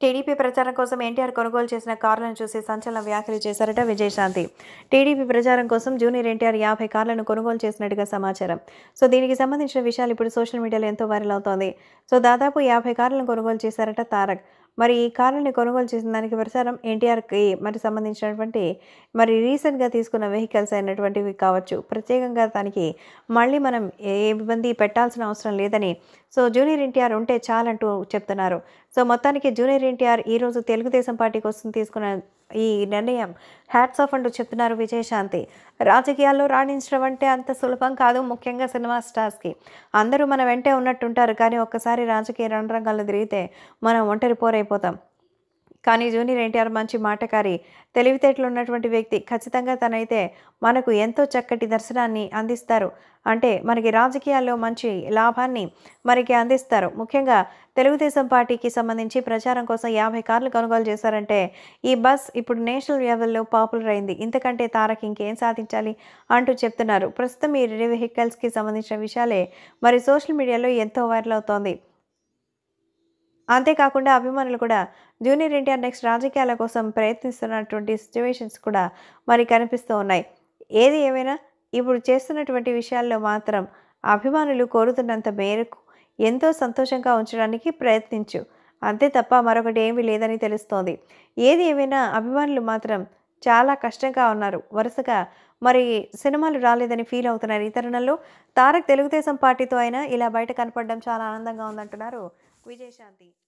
TDP ప్రచారం కోసం ఎన్టీఆర్ కొనుగోలు చేసిన కార్లను చూసి సంచలన వ్యాఖ్యలు చేశారట విజయశాంతి. టీడీపీ ప్రచారం కోసం జూనియర్ ఎన్టీఆర్ 50 కార్లను కొనుగోలు చేసినట్టుగా సమాచారం. దీనికి సంబంధించిన విషయాలు ఇప్పుడు సోషల్ మీడియాలో ఎంతో వైరల్ అవుతోంది. దాదాపు 50 కార్లను కొనుగోలు చేశారట తారక్. మరి ఈ కార్లని కొనుగోలు చేసిన దానికి ప్రచారం ఎన్టీఆర్‌కి సంబంధించినటువంటి రీసెంట్‌గా తీసుకున్న వెహికల్స్ అయినటువంటివి కావచ్చు. ప్రత్యేకంగా దానికి మళ్ళీ మనం ఏ ఇబ్బంది పెట్టాల్సిన అవసరం లేదని జూనియర్ ఎన్టీఆర్ ఉంటే చాలంటూ చెప్తున్నారు. మొత్తానికి జూనియర్ ఎన్టీఆర్ ఈరోజు తెలుగుదేశం పార్టీ కోసం తీసుకున్న ఈ నిర్ణయం హ్యాట్స్ ఆఫ్ అంటూ చెప్తున్నారు విజయశాంతి. రాజకీయాల్లో రాణించడం అంటే అంత సులభం కాదు. ముఖ్యంగా సినిమా స్టార్స్‌కి. అందరూ మన వెంటే ఉన్నట్టుంటారు. కానీ ఒక్కసారి రాజకీయ రణరంగంలో తిరిగితే మనం ఒంటరి పోరైపోతాం. కానీ జూనియర్ ఎన్టీఆర్ మంచి మాటకారి, తెలివితేటలు ఉన్నటువంటి వ్యక్తి. ఖచ్చితంగా తనైతే మనకు ఎంతో చక్కటి దర్శనాన్ని అందిస్తారు. అంటే మనకి రాజకీయాల్లో మంచి లాభాన్ని అందిస్తారు. ముఖ్యంగా తెలుగుదేశం పార్టీకి సంబంధించి ప్రచారం కోసం 50 కార్లు కొనుగోలు చేశారంటే ఈ బస్ ఇప్పుడు నేషనల్ లెవెల్లో పాపులర్ అయింది. ఇంతకంటే తారక్ ఇంకేం సాధించాలి అంటూ చెప్తున్నారు. ప్రస్తుతం ఈ వెహికల్స్‌కి సంబంధించిన విషయాలే సోషల్ మీడియాలో ఎంతో వైరల్ అవుతోంది. అంతేకాకుండా అభిమానులు కూడా జూనియర్ ఎన్టీఆర్ నెక్స్ట్ రాజకీయాల కోసం ప్రయత్నిస్తున్నటువంటి సిట్యుయేషన్స్ కూడా కనిపిస్తూ ఉన్నాయి. ఏది ఏమైనా ఇప్పుడు చేస్తున్నటువంటి విషయాల్లో మాత్రం అభిమానులు కోరుతున్నంత మేరకు ఎంతో సంతోషంగా ఉంచడానికి ప్రయత్నించు. అంతే తప్ప మరొకటి ఏమీ లేదని తెలుస్తోంది. ఏది ఏమైనా అభిమానులు మాత్రం చాలా కష్టంగా ఉన్నారు. వరుసగా సినిమాలు రాలేదని ఫీల్ అవుతున్నారు. ఈ తరుణంలో తారక్ తెలుగుదేశం పార్టీతో అయినా ఇలా బయట కనపడడం చాలా ఆనందంగా ఉందంటున్నారు విజయశాంతి.